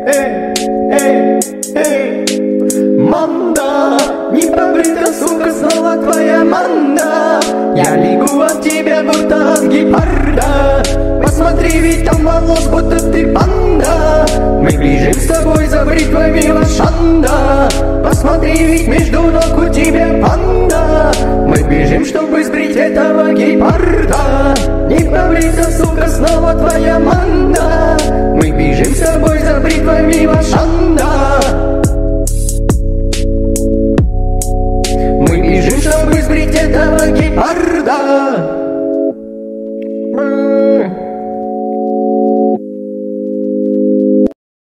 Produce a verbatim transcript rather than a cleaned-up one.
эй, эй, эй. Манда, не побрита, сука, снова твоя манда. Я бегу от тебя, будто от гепарда. Посмотри, ведь там волос, будто ты панда. Мы ближе с тобой за бритвами лошанда. Посмотри, ведь между ног у тебя панда.